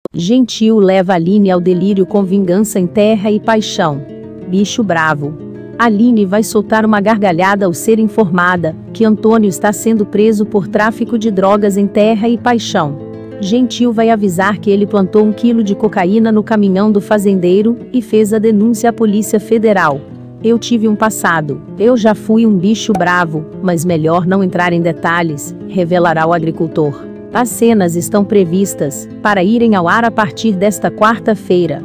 Gentil leva Aline ao delírio com vingança em terra e paixão. Bicho bravo. Aline vai soltar uma gargalhada ao ser informada que Antônio está sendo preso por tráfico de drogas em terra e paixão. Gentil vai avisar que ele plantou 1 quilo de cocaína no caminhão do fazendeiro e fez a denúncia à Polícia Federal. Eu tive um passado, eu já fui um bicho bravo, mas melhor não entrar em detalhes, revelará o agricultor. As cenas estão previstas para irem ao ar a partir desta quarta-feira,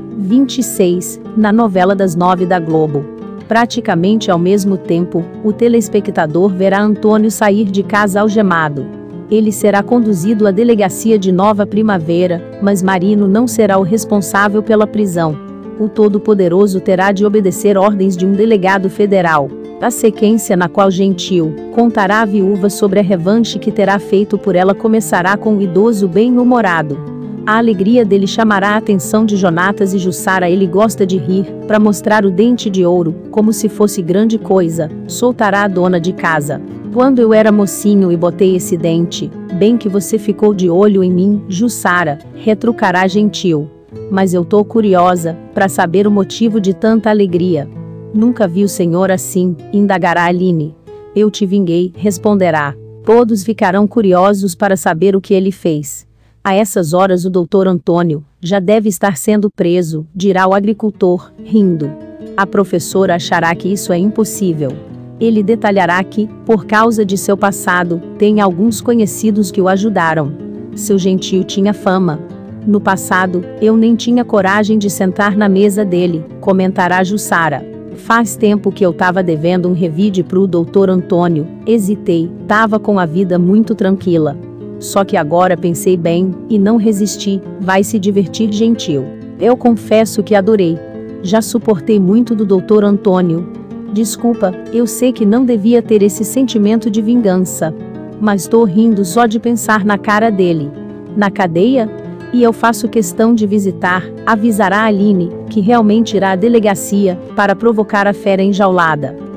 26, na novela das 9 da Globo. Praticamente ao mesmo tempo, o telespectador verá Antônio sair de casa algemado. Ele será conduzido à delegacia de Nova Primavera, mas Marino não será o responsável pela prisão. O Todo-Poderoso terá de obedecer ordens de um delegado federal. A sequência na qual Gentil contará à viúva sobre a revanche que terá feito por ela começará com o idoso bem-humorado. A alegria dele chamará a atenção de Jonatas e Jussara. Ele gosta de rir, para mostrar o dente de ouro, como se fosse grande coisa, soltará a dona de casa. Quando eu era mocinho e botei esse dente, bem que você ficou de olho em mim, Jussara, retrucará Gentil. Mas eu tô curiosa, para saber o motivo de tanta alegria. Nunca vi o senhor assim, indagará Aline. Eu te vinguei, responderá. Todos ficarão curiosos para saber o que ele fez. A essas horas o doutor Antônio já deve estar sendo preso, dirá o agricultor, rindo. A professora achará que isso é impossível. Ele detalhará que, por causa de seu passado, tem alguns conhecidos que o ajudaram. Seu Gentil tinha fama. No passado, eu nem tinha coragem de sentar na mesa dele, comentará Jussara. Faz tempo que eu tava devendo um revide pro doutor Antônio, hesitei, tava com a vida muito tranquila. Só que agora pensei bem, e não resisti, vai se divertir Gentil. Eu confesso que adorei. Já suportei muito do doutor Antônio. Desculpa, eu sei que não devia ter esse sentimento de vingança. Mas tô rindo só de pensar na cara dele. Na cadeia? E eu faço questão de visitar, avisará Aline, que realmente irá à delegacia, para provocar a fera enjaulada.